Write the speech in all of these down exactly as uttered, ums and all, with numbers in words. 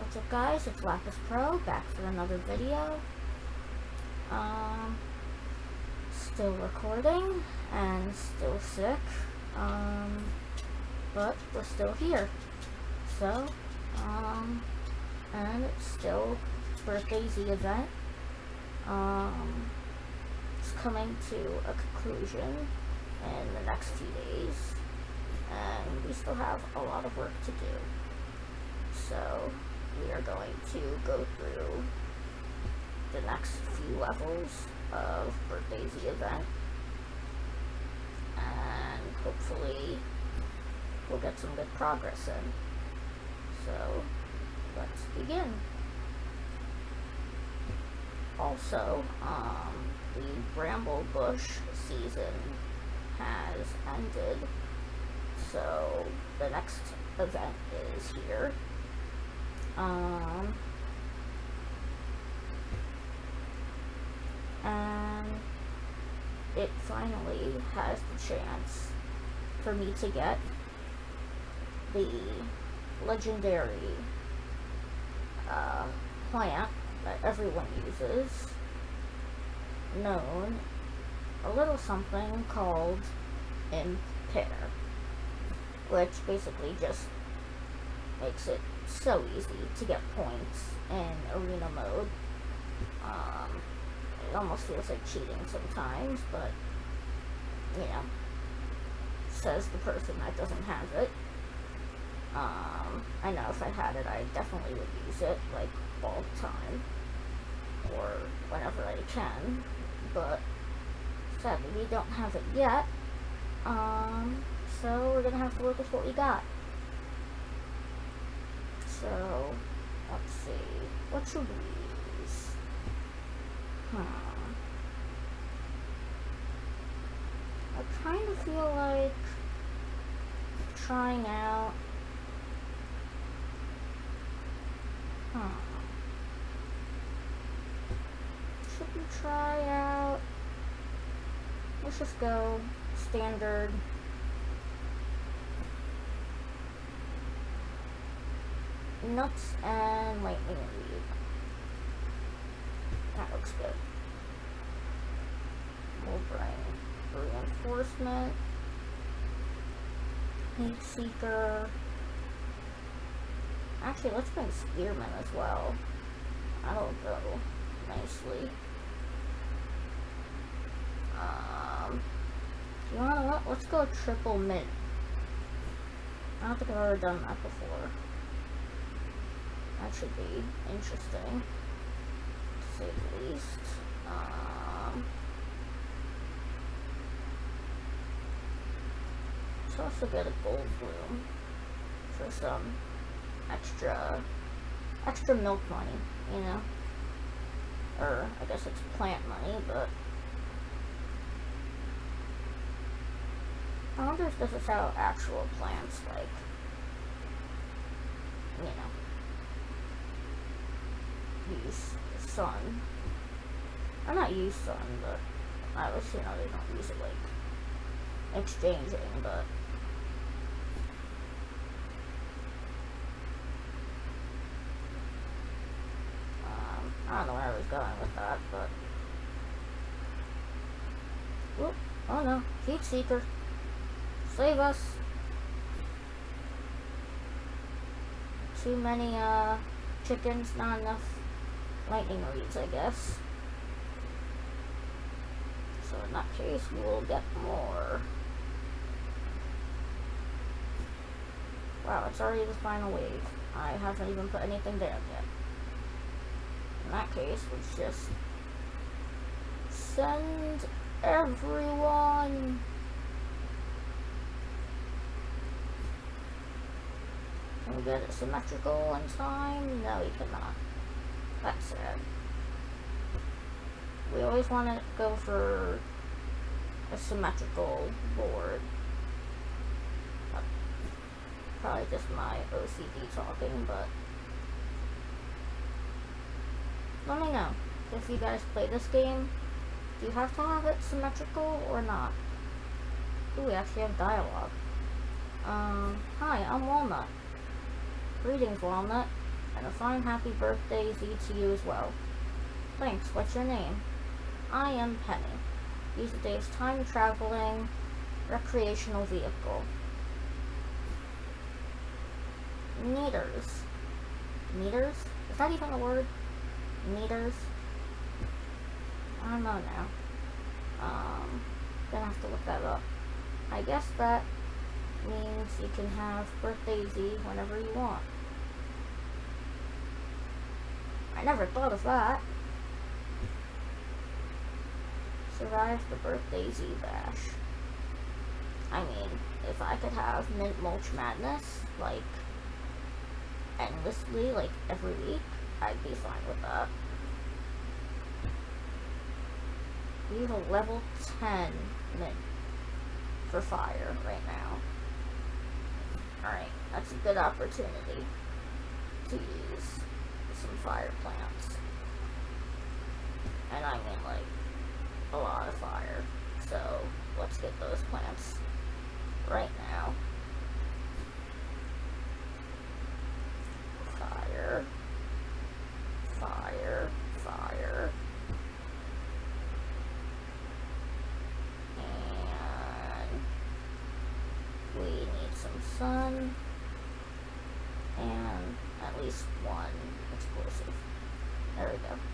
What's up guys, it's Lapis Pro, back for another video. Um, still recording, and still sick, um, but we're still here. So, um, and it's still Birthday Z event. Um, it's coming to a conclusion in the next few days, and we still have a lot of work to do. So, we are going to go through the next few levels of Birthday Z event, and hopefully we'll get some good progress in. So, let's begin. Also, um, the Bramble Bush season has ended, so the next event is here. Um, and it finally has the chance for me to get the legendary uh, plant that everyone uses, known a little something called Impair, which basically just makes it so easy to get points in arena mode. Um, it almost feels like cheating sometimes, but, you know, says the person that doesn't have it. Um, I know if I had it, I definitely would use it, like, all the time, or whenever I can, but sadly we don't have it yet, um, so we're gonna have to work with what we got. So, let's see, what should we use? Hmm. I kind of feel like trying out, hmm. Should we try out, let's just go standard. Nuts and lightning reed. That looks good. We'll bring reinforcement, heat seeker. Actually, let's bring spearman as well. That'll go nicely. Um, you wanna what? Let's go triple mint. I don't think I've ever done that before. That should be interesting, to say the least. Um, let's also get a gold bloom for some extra, extra milk money, you know? Or, I guess it's plant money, but I wonder if this is how actual plants, like, you know, use sun. I'm not use sun, but I was, you know, they don't use it like exchanging, but um, I don't know where I was going with that, but whoop, oh no, heat seeker, save us. Too many uh chickens, not enough lightning reeds, I guess. So in that case, we will get more. Wow, it's already the final wave. I haven't even put anything down yet. In that case, let's just send everyone. Can we get it symmetrical in time? No, we cannot. That's sad. We always want to go for a symmetrical board. Probably just my O C D talking, but let me know if you guys play this game. Do you have to have it symmetrical or not? Ooh, we actually have dialogue. Um, hi, I'm Walnut. Greetings, Walnut. And a fine happy birthday Z to you as well. Thanks, what's your name? I am Penny. Use the day's time traveling recreational vehicle. Meters. Meters? Is that even a word? Meters? I don't know now. Um, gonna have to look that up. I guess that means you can have birthday Z whenever you want. I never thought of that. Survive the birthday Z bash. I mean, if I could have Mint Mulch Madness, like, endlessly, like, every week, I'd be fine with that. We have a level ten Mint for fire right now. Alright, that's a good opportunity to use some fire plants. And I mean, like, a lot of fire. So, let's get those plants right now. Fire. Fire. Fire. And we need some sun. And at least one explosive. There we go.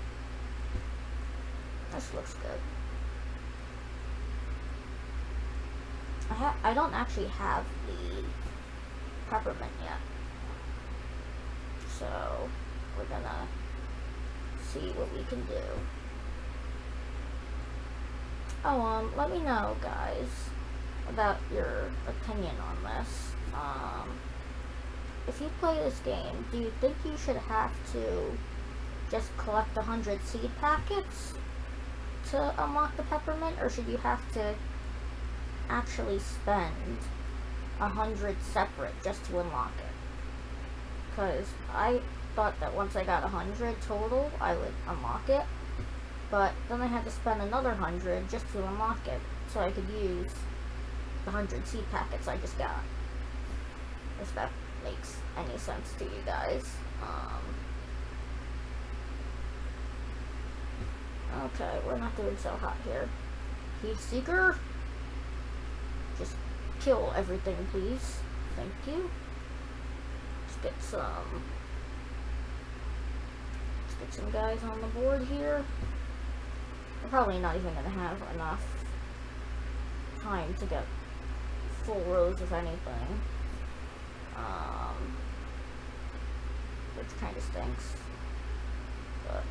This looks good. I ha I don't actually have the peppermint yet. So, we're gonna see what we can do. Oh, um, let me know, guys, about your opinion on this. Um, if you play this game, do you think you should have to just collect one hundred seed packets to unlock the peppermint, or should you have to actually spend one hundred separate just to unlock it? Because I thought that once I got one hundred total, I would unlock it, but then I had to spend another one hundred just to unlock it, so I could use the one hundred seed packets I just got. If that makes any sense to you guys. Um, okay, we're not doing so hot here. Heat Seeker, just kill everything, please. Thank you. Let's get some. Let's get some guys on the board here. We're probably not even gonna have enough time to get full rows of anything. Um, which kind of stinks. But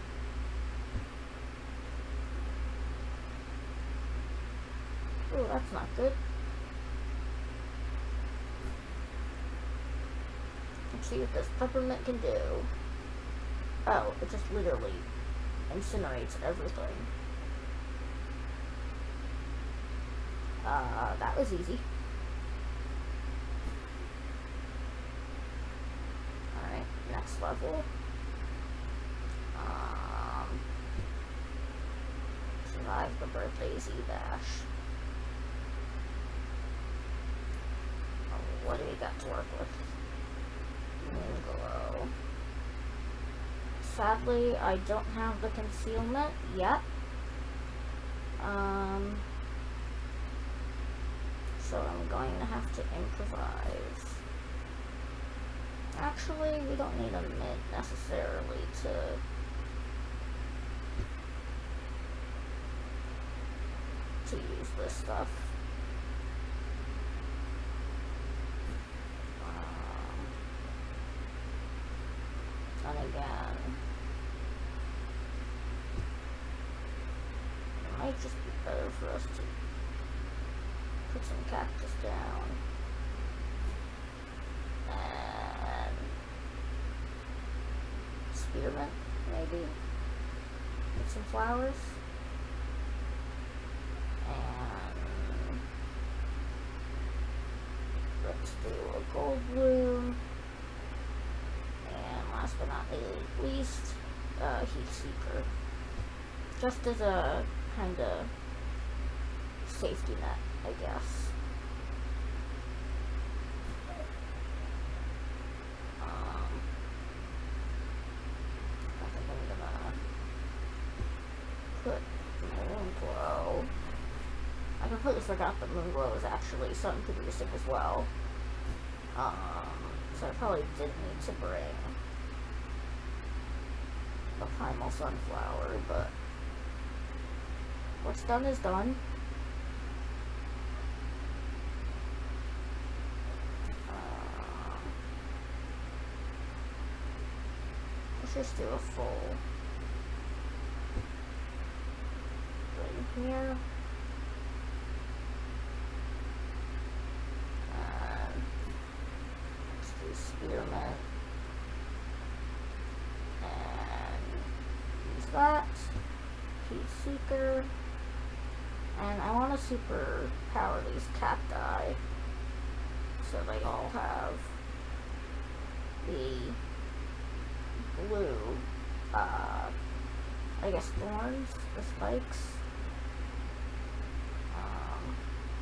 ooh, that's not good. Let's see what this peppermint can do. Oh, it just literally incinerates everything. Uh, that was easy. Alright, next level. Um, survive the birthday Z bash. Oh, what do we got to work with? Moonglow. Sadly, I don't have the concealment yet. Um, so I'm going to have to improvise. Actually, we don't need a mid necessarily to to use this stuff. Um, and again, it might just be better for us to put some cactus down. And spearmint, maybe. Get some flowers. And let's do a gold bloom. And last but not least, uh, Heat Seeker. Just as a kind of safety net, I guess. Um, I completely forgot that Moonglow is actually sun producing as well. Um, so I probably did need to bring a primal sunflower, but what's done is done. Uh, let's just do a full thing here. And let's do Spearmint. That Heat Seeker, and I want to super power these cacti so they all have the blue, uh, I guess thorns, the spikes. Um,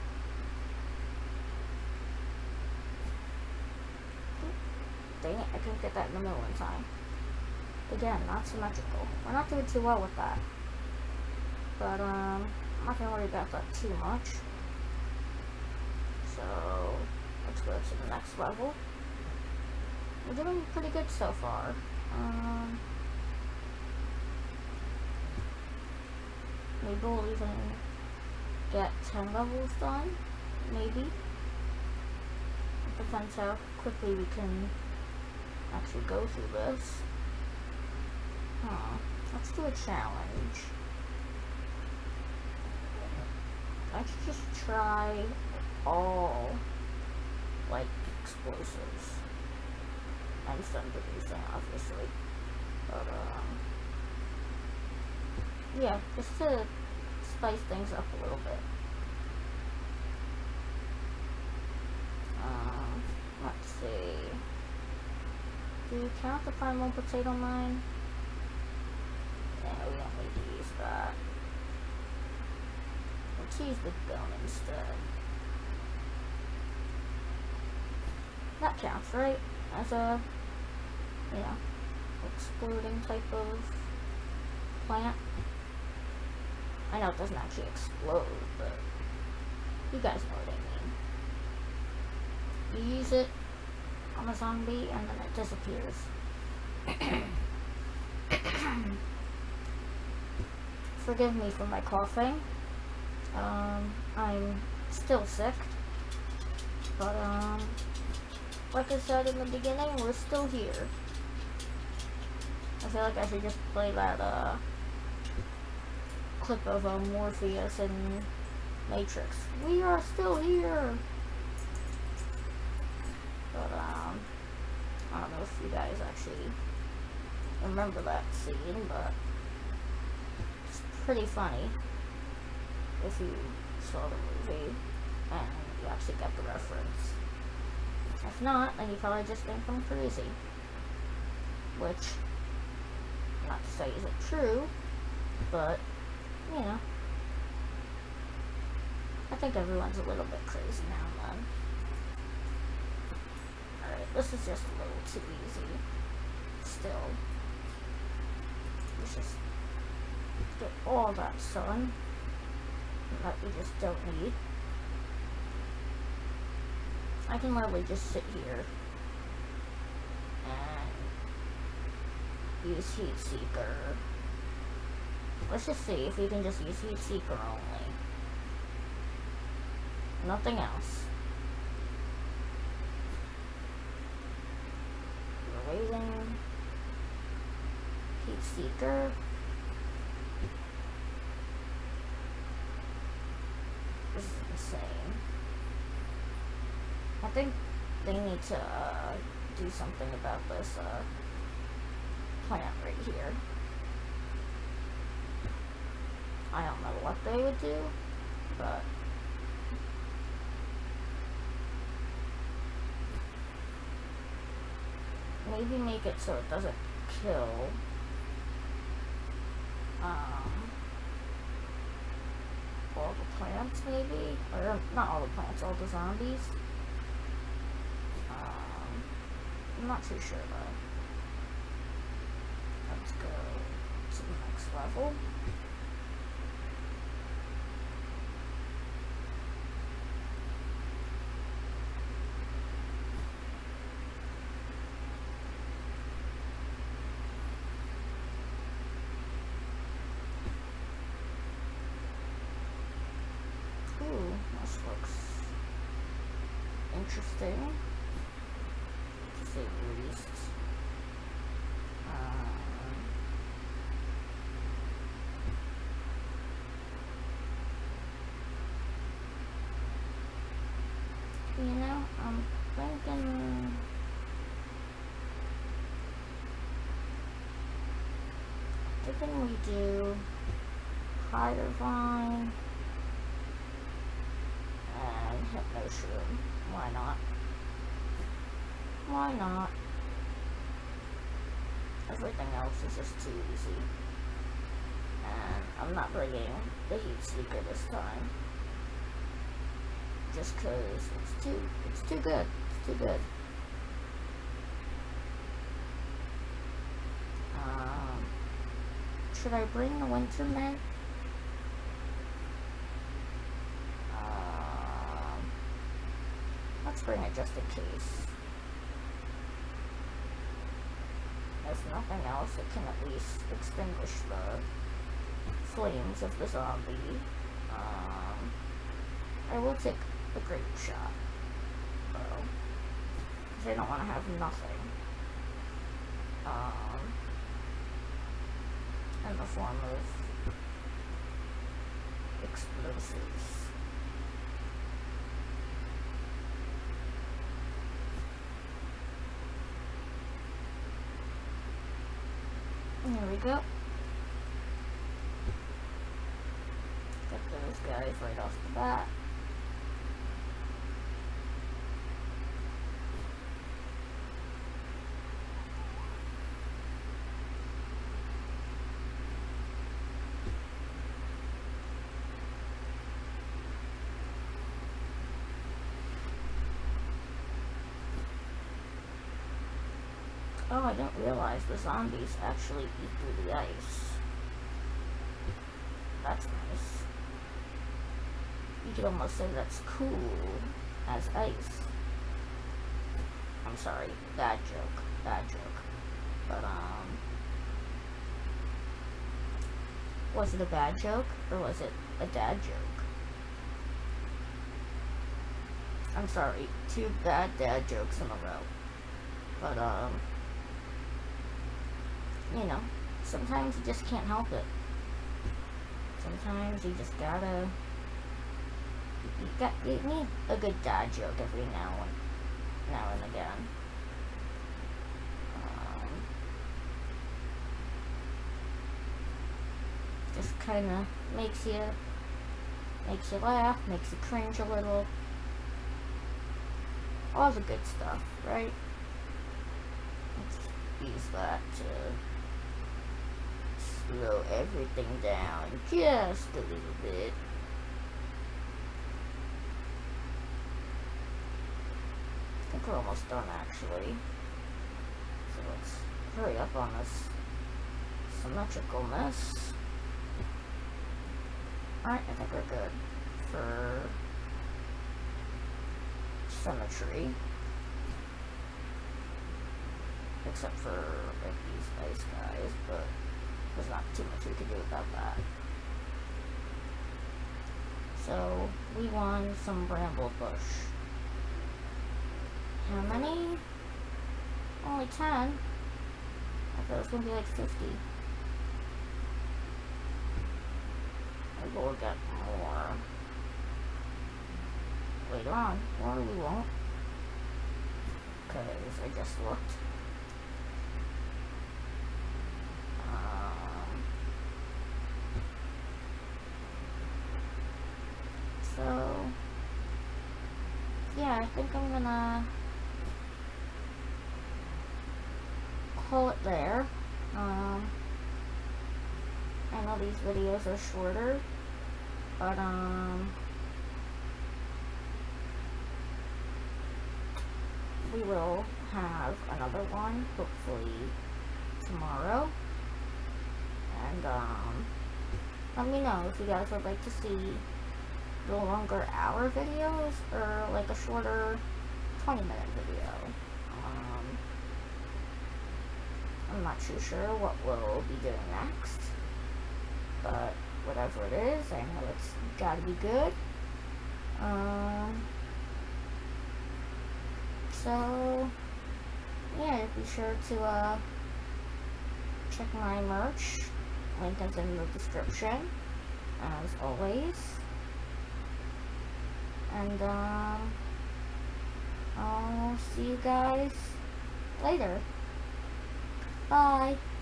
dang it, I couldn't get that in the middle in time. Again, not symmetrical. We're not doing too well with that. But, um, I'm not gonna worry about that too much. So, let's go to the next level. We're doing pretty good so far. Um, maybe we'll even get ten levels done. Maybe. It depends how quickly we can actually go through this. Huh. Let's do a challenge. I should just try all, like, explosives. And sun producing, obviously. But, um... yeah, just to spice things up a little bit. Um, let's see. Do you count the primal potato mine? Yeah, we don't need to use that. Let's use the gun instead. That counts, right? As a, you know, exploding type of plant. I know it doesn't actually explode, but you guys know what I mean. You use it on a zombie and then it disappears. Forgive me for my coughing. Um, I'm still sick. But, um, like I said in the beginning, we're still here. I feel like I should just play that, uh, clip of uh, Morpheus and Matrix. We are still here! But, um, I don't know if you guys actually remember that scene, but it's pretty funny if you saw the movie and you actually get the reference. If not, then you probably just think I'm crazy. Which, not to say isn't true, but, you know, I think everyone's a little bit crazy now and then. Alright, this is just a little too easy. Still. Let's just get all that sun that we just don't need. I can literally just sit here and use Heat Seeker. Let's just see if we can just use Heat Seeker only. Nothing else. We're waiting. Heat Seeker. This is insane. I think they need to uh, do something about this uh, plant right here. I don't know what they would do, but maybe make it so it doesn't kill um, all the plants, maybe? Or not all the plants, all the zombies. Um, I'm not too sure though. Let's go to the next level. interesting, to say the least. Um, you know, I'm thinking... thinking we do Hypervine and Hypnoshroom. Why not? Why not? Everything else is just too easy. And I'm not bringing the Heat Seeker this time. Just cause it's too, it's too good. It's too good. Um, should I bring the Winter Mint? Um, let's bring it just in case. There's nothing else that can at least extinguish the flames of the zombie. Um, I will take a grape shot, though, because I don't want to have nothing. Um, in the form of explosives. There we go. Get those guys right off the bat. Oh, I didn't realize the zombies actually eat through the ice. That's nice. You could almost say that's cool as ice. I'm sorry, bad joke, bad joke. But, um... was it a bad joke, or was it a dad joke? I'm sorry, two bad dad jokes in a row. But, um... you know, sometimes you just can't help it. Sometimes you just gotta, you got, you need a good dad joke every now and, now and again. Um, just kinda makes you, makes you laugh, makes you cringe a little. All the good stuff, right? Let's use that to slow everything down just a little bit. I think we're almost done, actually. So let's hurry up on this symmetricalness. Alright, I think we're good for symmetry. Except for like these ice guys, but there's not too much we can do about that. So, we won some bramble bush. How many? Only ten? I thought it was gonna be like fifty. Maybe we'll get more later on, or we won't. Because I just looked. So, yeah, I think I'm gonna call it there. Um, I know these videos are shorter, but, um, we will have another one, hopefully tomorrow. And, um, let me know if you guys would like to see the longer hour videos or like a shorter twenty minute video. Um, I'm not too sure what we'll be doing next, but whatever it is, I know it's gotta be good. Um, So, yeah, be sure to uh, check my merch. Link is in the description, as always. And, um, I'll see you guys later. Bye.